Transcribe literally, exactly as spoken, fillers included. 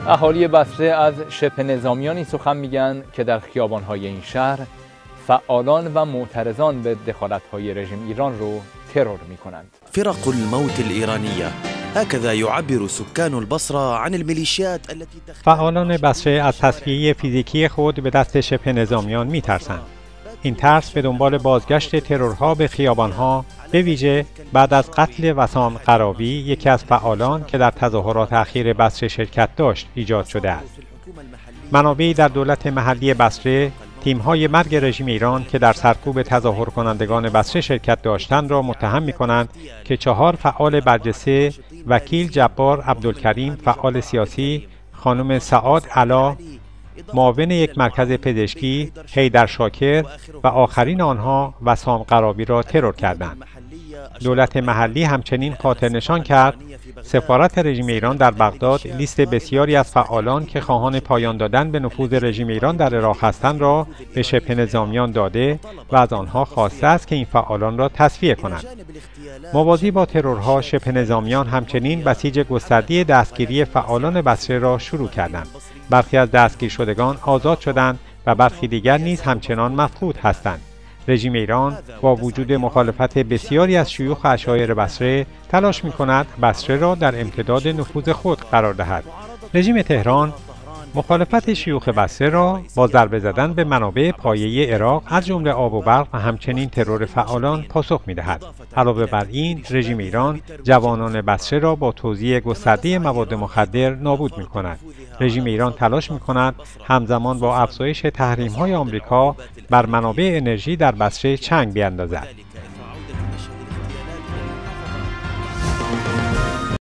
اهالی بصره از شبه نظامیانی سخن میگن که در خیابان‌های این شهر فعالان و معترضان به دخالت‌های رژیم ایران رو ترور می‌کنند. فرق الموت الإيرانية هكذا يعبر سكان البصرة عن الميليشيات التي فعالان بصره از تصفیه فیزیکی خود به دست شبه نظامیان می‌ترسند. این ترس به دنبال بازگشت ترورها به خیابان‌ها، به ویژه بعد از قتل وسام قراوی، یکی از فعالان که در تظاهرات اخیر بصره شرکت داشت، ایجاد شده است. منابعی در دولت محلی بصره تیم‌های مرگ رژیم ایران که در سرکوب تظاهر کنندگان بصره شرکت داشتند را متهم می‌کنند که چهار فعال برجسته، وکیل جبار عبدالکریم فعال سیاسی، خانم سعاد علا معاون یک مرکز پزشکی، حیدر شاکر و آخرین آنها وسام قراوی را ترور کردند. دولت محلی همچنین خاطر نشان کرد سفارت رژیم ایران در بغداد لیست بسیاری از فعالان که خواهان پایان دادن به نفوذ رژیم ایران در عراق هستند را به شبه نظامیان داده و از آنها خواسته است که این فعالان را تصفیه کنند. موازی با ترورها، شبه نظامیان همچنین بسیج گسترده دستگیری فعالان بصره را شروع کردند. برخی از دستگیر شدگان آزاد شدند و برخی دیگر نیز همچنان مفقود هستند. رژیم ایران با وجود مخالفت بسیاری از شیوخ عشایر بصره تلاش می‌کند بصره را در امتداد نفوذ خود قرار دهد. رژیم تهران مخالفت شیوخ بصره را با ضربه زدن به منابع پایه‌ای عراق از جمله آب و برق و همچنین ترور فعالان پاسخ می‌دهد. علاوه بر این، رژیم ایران جوانان بصره را با توزیع گسترده مواد مخدر نابود می‌کند. رژیم ایران تلاش می‌کند همزمان با افزایش تحریم‌های آمریکا بر منابع انرژی در بصره چنگ بیاندازد.